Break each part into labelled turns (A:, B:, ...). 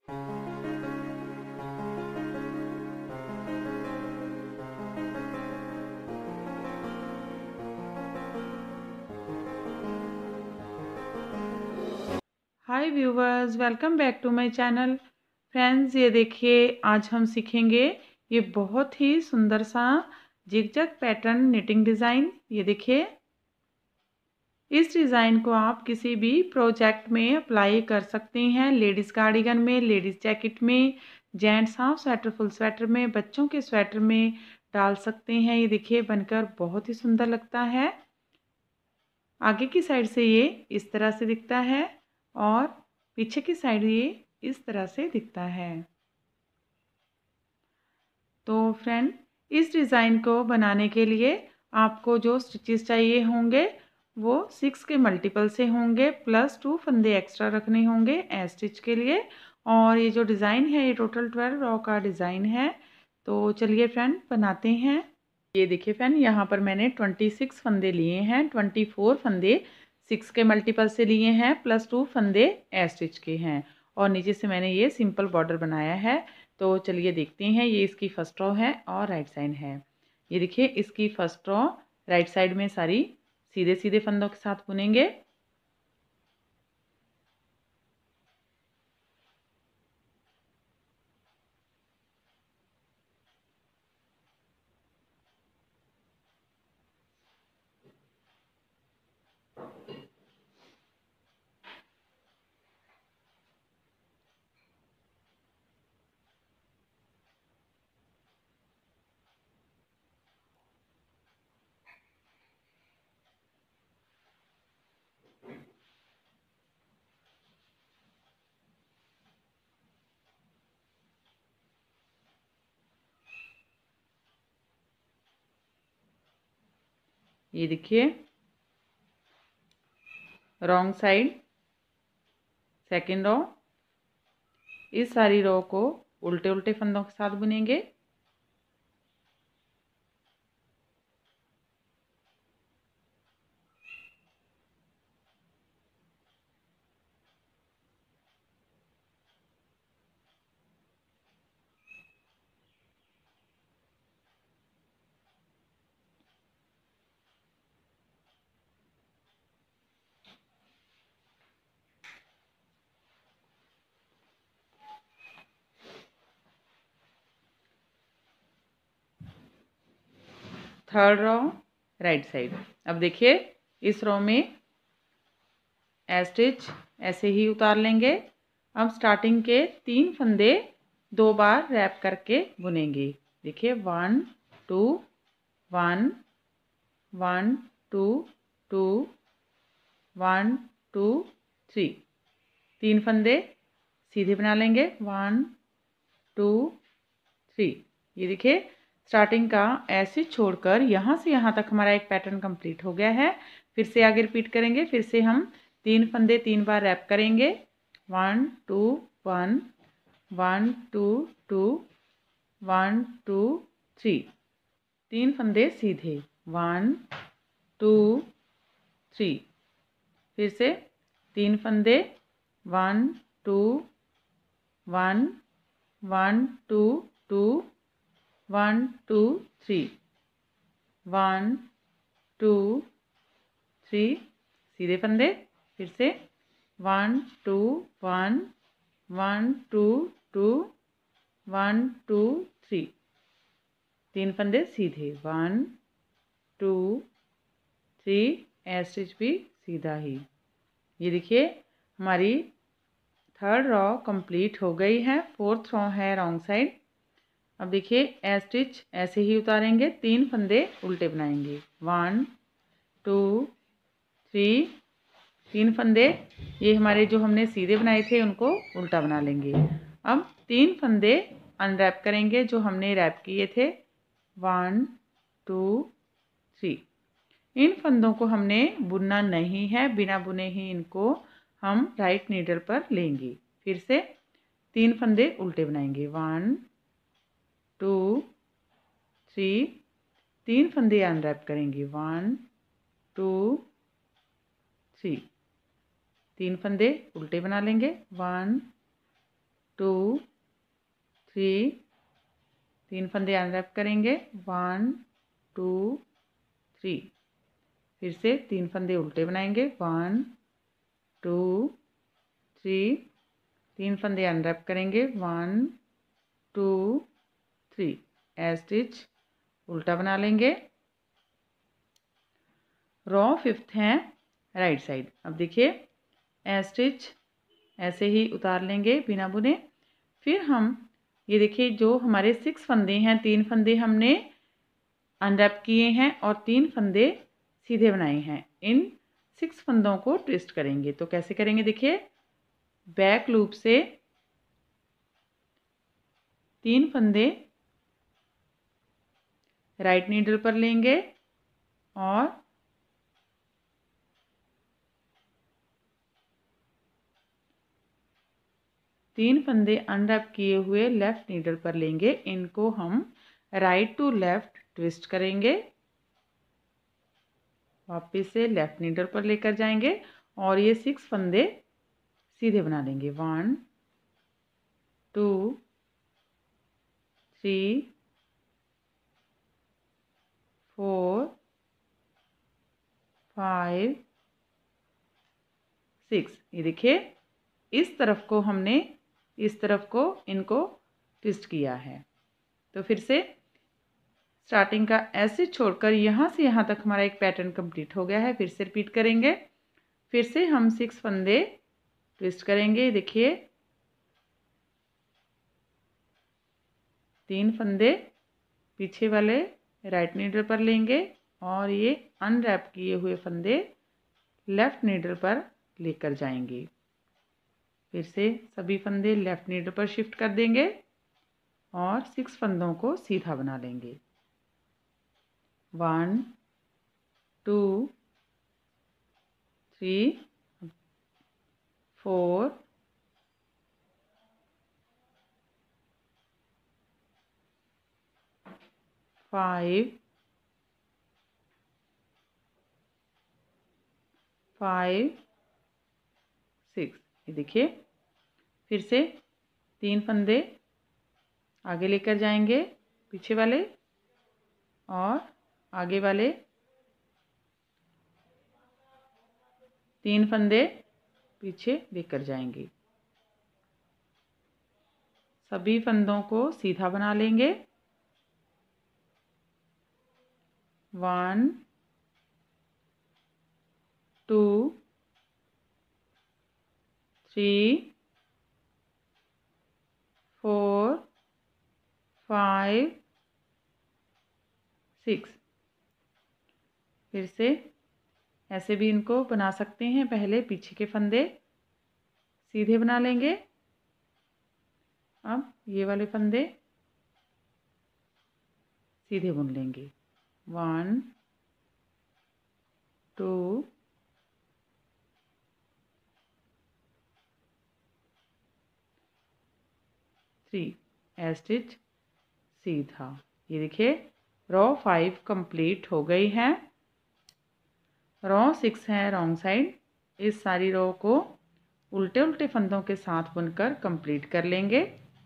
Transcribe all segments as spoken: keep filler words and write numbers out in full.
A: Hi viewers, welcome back to my channel. Friends, ये देखिए आज हम सीखेंगे ये बहुत ही सुंदर सा जिगजैग पैटर्न निटिंग डिज़ाइन। ये देखिए, इस डिज़ाइन को आप किसी भी प्रोजेक्ट में अप्लाई कर सकते हैं। लेडीज़ कार्डिगन में, लेडीज़ जैकेट में, gents half sweater, full sweater में, बच्चों के स्वेटर में डाल सकते हैं। ये देखिए बनकर बहुत ही सुंदर लगता है। आगे की साइड से ये इस तरह से दिखता है और पीछे की साइड ये इस तरह से दिखता है। तो फ्रेंड, इस डिज़ाइन को बनाने के लिए आपको जो स्टिचेस चाहिए होंगे वो सिक्स के मल्टीपल से होंगे, प्लस टू फंदे एक्स्ट्रा रखने होंगे ए स्टिच के लिए। और ये जो डिज़ाइन है ये टोटल ट्वेल्व रॉ का डिज़ाइन है। तो चलिए फ्रेंड बनाते हैं। ये देखिए फ्रेंड, यहाँ पर मैंने ट्वेंटी सिक्स फंदे लिए हैं। ट्वेंटी फोर फंदे सिक्स के मल्टीपल से लिए हैं, प्लस टू फंदे ए स्टिच के हैं। और नीचे से मैंने ये सिंपल बॉर्डर बनाया है। तो चलिए देखते हैं। ये इसकी फर्स्ट रो है और राइट साइड है। ये देखिए, इसकी फर्स्ट रो राइट साइड में सारी सीधे सीधे फंदों के साथ बुनेंगे। ये देखिए, रॉन्ग साइड सेकेंड रो। इस सारी रो को उल्टे उल्टे फंदों के साथ बुनेंगे। Third row right side. अब देखिए, इस रो में ए स्टिच ऐसे ही उतार लेंगे। अब स्टार्टिंग के तीन फंदे दो बार रैप करके बुनेंगे। देखिए, one two one, one two two, one two three. तीन फंदे सीधे बना लेंगे। One two three. ये देखिए, स्टार्टिंग का ऐसे छोड़कर यहाँ से यहाँ तक हमारा एक पैटर्न कंप्लीट हो गया है। फिर से आगे रिपीट करेंगे। फिर से हम तीन फंदे तीन बार रैप करेंगे। One two one, one two two, one two three. तीन फंदे सीधे, वन टू थ्री। फिर से तीन फंदे, one two one, one two two, one two three, one two three. सीधे फंदे। फिर से one two one, one two two, one two three. तीन फंदे सीधे, one two three. A stitch भी सीधा ही। ये देखिए, हमारी थर्ड रॉ कंप्लीट हो गई है। फोर्थ रॉ है रॉन्ग साइड। अब देखिए, ए स्टिच ऐसे ही उतारेंगे। तीन फंदे उल्टे बनाएंगे। One two three. तीन फंदे ये हमारे जो हमने सीधे बनाए थे उनको उल्टा बना लेंगे। अब तीन फंदे अनरैप करेंगे जो हमने रैप किए थे। One two three. इन फंदों को हमने बुनना नहीं है, बिना बुने ही इनको हम राइट नीडल पर लेंगे। फिर से तीन फंदे उल्टे बनाएंगे। One two three. तीन फंदे अनरैप करेंगे। One two three. तीन फंदे उल्टे बना लेंगे। वन टू थ्री, तीन फंदे अनरैप करेंगे, वन टू थ्री। फिर से तीन फंदे उल्टे बनाएंगे, वन टू थ्री, तीन फंदे अनरैप करेंगे, one two three, a stitch उल्टा बना लेंगे। रॉ फिफ्थ है राइट साइड। अब देखिए ए स्टिच ऐसे ही उतार लेंगे बिना बुने। फिर हम ये देखिए जो हमारे सिक्स फंदे हैं, तीन फंदे हमने अनरैप किए हैं और तीन फंदे सीधे बनाए हैं। इन सिक्स फंदों को ट्विस्ट करेंगे। तो कैसे करेंगे देखिए, बैक लूप से तीन फंदे राइट नीडल पर लेंगे और तीन फंदे अनरैप किए हुए लेफ्ट नीडल पर लेंगे। इनको हम राइट टू लेफ्ट ट्विस्ट करेंगे, वापस से लेफ्ट नीडल पर लेकर जाएंगे और ये सिक्स फंदे सीधे बना लेंगे। One two three four five six. ये देखिए इस तरफ को हमने इस तरफ को इनको ट्विस्ट किया है। तो फिर से स्टार्टिंग का ऐसे छोड़कर यहाँ से यहाँ तक हमारा एक पैटर्न कंप्लीट हो गया है। फिर से रिपीट करेंगे। फिर से हम सिक्स फंदे ट्विस्ट करेंगे। देखिए तीन फंदे पीछे वाले राइट नीडल पर लेंगे और ये अनरैप किए हुए फंदे लेफ्ट नीडल पर लेकर जाएंगे। फिर से सभी फंदे लेफ्ट नीडल पर शिफ्ट कर देंगे और सिक्स फंदों को सीधा बना लेंगे। One two three four five five six. ये देखिए फिर से तीन फंदे आगे लेकर जाएंगे पीछे वाले और आगे वाले तीन फंदे पीछे लेकर जाएंगे। सभी फंदों को सीधा बना लेंगे। One two three four five six. फिर से ऐसे भी इनको बना सकते हैं। पहले पीछे के फंदे सीधे बना लेंगे। अब ये वाले फंदे सीधे बुन लेंगे। One two three, a stitch सीधा। ये देखिए रॉ फाइव कंप्लीट हो गई है। रॉ सिक्स है रॉन्ग साइड। इस सारी रॉ को उल्टे उल्टे फंदों के साथ बुनकर कंप्लीट कर लेंगे।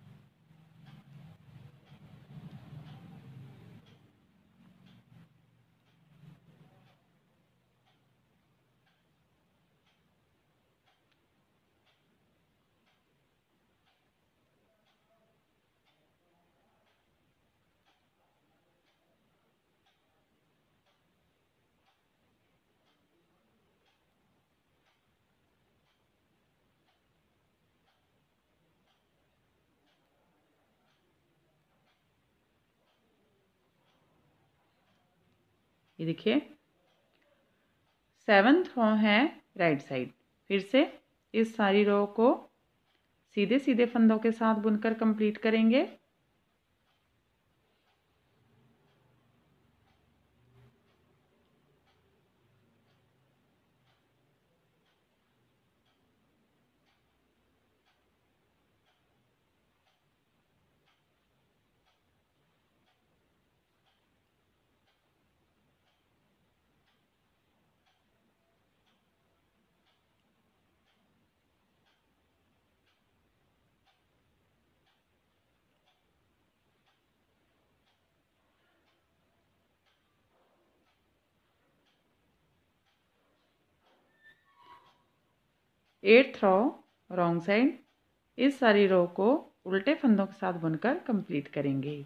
A: ये देखिए सेवन्थ रो है राइट साइड। फिर से इस सारी रो को सीधे सीधे फंदों के साथ बुनकर कंप्लीट करेंगे। Eighth row wrong side. इस सारी रो को उल्टे फंदों के साथ बुनकर कंप्लीट करेंगे।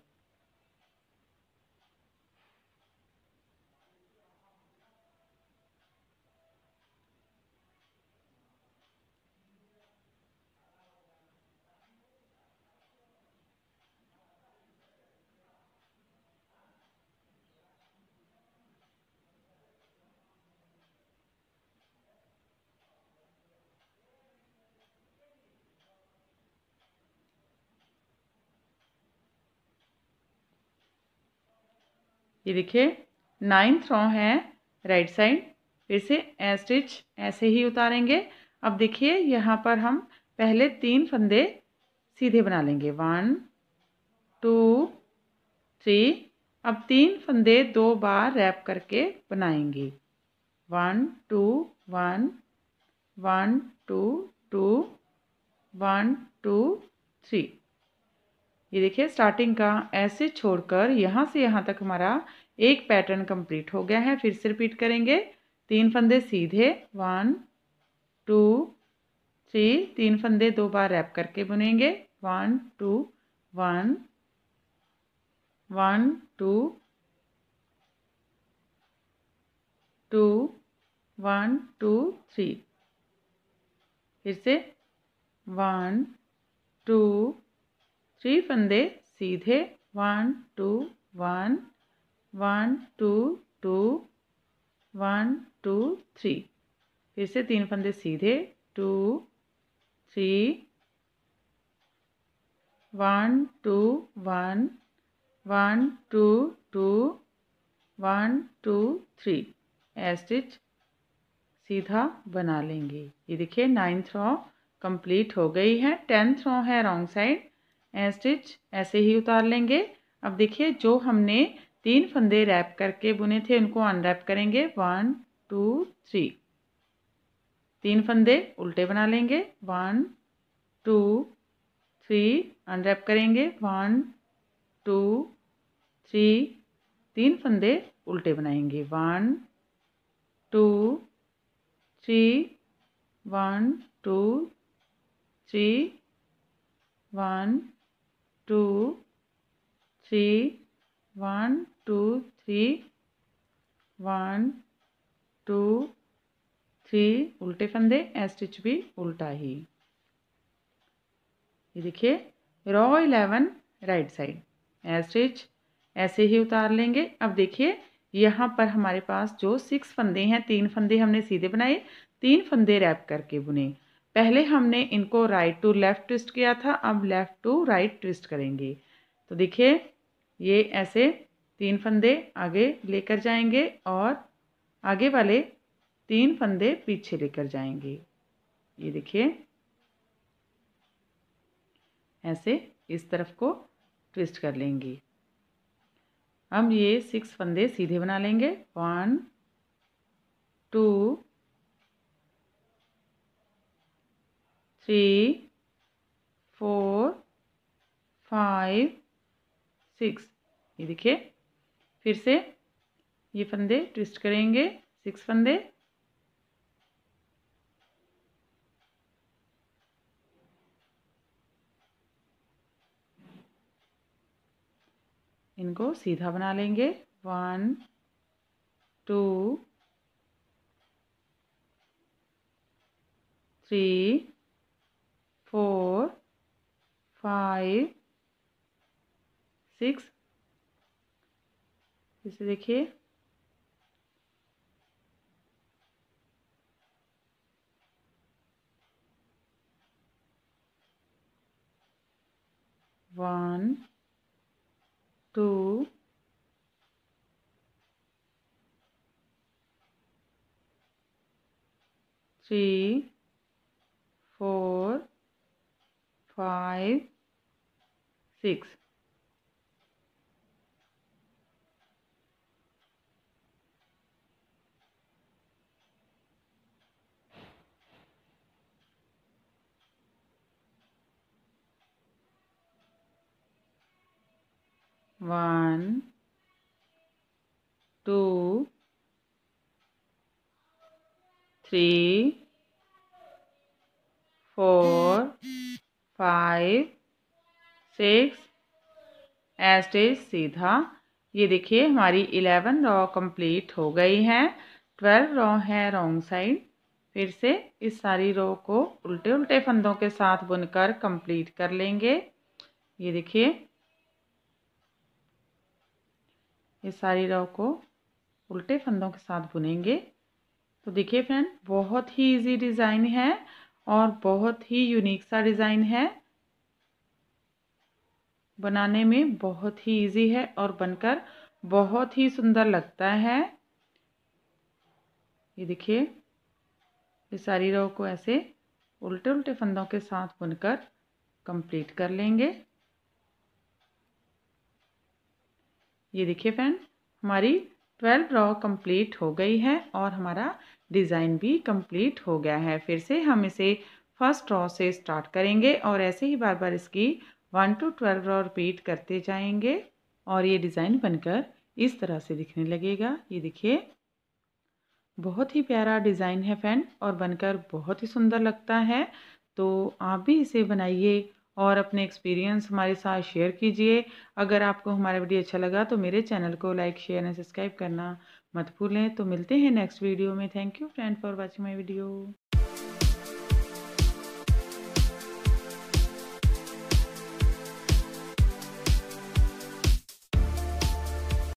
A: ये देखिए नाइन्थ रो है राइट साइड। फिर से ए स्टिच ऐसे ही उतारेंगे। अब देखिए यहाँ पर हम पहले तीन फंदे सीधे बना लेंगे, वन टू थ्री। अब तीन फंदे दो बार रैप करके बनाएंगे, one two one, one two two, one two three. ये देखिए स्टार्टिंग का ऐसे छोड़कर यहाँ से यहाँ तक हमारा एक पैटर्न कंप्लीट हो गया है। फिर से रिपीट करेंगे, तीन फंदे सीधे, वन टू थ्री, तीन फंदे दो बार रैप करके बुनेंगे, one two one, one two two, one two three. फिर से वन टू थ्री फंदे सीधे, one two one, one two two, one two three. फिर से तीन फंदे सीधे, two three, one two one, one two two, one two three. A stitch सीधा बना लेंगे। ये देखिए नाइन्थ रो कंप्लीट हो गई है। टेंथ रो है रॉन्ग साइड। ए स्टिच ऐसे ही उतार लेंगे। अब देखिए जो हमने तीन फंदे रैप करके बुने थे उनको अनरैप करेंगे, वन टू थ्री। तीन फंदे उल्टे बना लेंगे, वन टू थ्री, अनरैप करेंगे, वन टू थ्री। तीन फंदे उल्टे बनाएंगे, one two three, one two three, one two three, one two three, one two three. उल्टे फंदे, ए स्टिच भी उल्टा ही। ये देखिए row eleven right side, a stitch ऐसे ही उतार लेंगे। अब देखिए यहाँ पर हमारे पास जो सिक्स फंदे हैं, तीन फंदे हमने सीधे बनाए, तीन फंदे रैप करके बुने। पहले हमने इनको राइट टू लेफ़्ट ट्विस्ट किया था, अब लेफ़्ट टू राइट ट्विस्ट करेंगे। तो देखिए ये ऐसे तीन फंदे आगे लेकर जाएंगे और आगे वाले तीन फंदे पीछे लेकर जाएंगे। ये देखिए ऐसे इस तरफ को ट्विस्ट कर लेंगे। अब ये सिक्स फंदे सीधे बना लेंगे, one two three four five six. ये देखिए फिर से ये फंदे ट्विस्ट करेंगे, सिक्स फंदे। इनको सीधा बना लेंगे, one two three four five six. इसे देखिए one two three four five six. One two three four five six stitch सीधा। ये देखिए हमारी इलेवन रॉ कंप्लीट हो गई हैं। ट्वेल्व रॉ है रॉन्ग साइड। फिर से इस सारी रो को उल्टे उल्टे फंदों के साथ बुनकर कंप्लीट कर लेंगे। ये देखिए इस सारी रो को उल्टे फंदों के साथ बुनेंगे। तो देखिए फ्रेंड, बहुत ही इजी डिज़ाइन है और बहुत ही यूनिक सा डिज़ाइन है। बनाने में बहुत ही इजी है और बनकर बहुत ही सुंदर लगता है। ये देखिए इस सारी रो को ऐसे उल्टे उल्टे फंदों के साथ बुनकर कंप्लीट कर लेंगे। ये देखिए फ्रेंड, हमारी ट्वेल्व रॉ कंप्लीट हो गई है और हमारा डिज़ाइन भी कंप्लीट हो गया है। फिर से हम इसे फर्स्ट रॉ से स्टार्ट करेंगे और ऐसे ही बार बार इसकी one to twelve row repeat करते जाएंगे और ये डिज़ाइन बनकर इस तरह से दिखने लगेगा। ये देखिए बहुत ही प्यारा डिज़ाइन है फ्रेंड और बनकर बहुत ही सुंदर लगता है। तो आप भी इसे बनाइए और अपने एक्सपीरियंस हमारे साथ शेयर कीजिए। अगर आपको हमारा वीडियो अच्छा लगा तो मेरे चैनल को लाइक शेयर एंड सब्सक्राइब करना मत भूलें। तो मिलते हैं नेक्स्ट वीडियो में। Thank you friend for watching my video.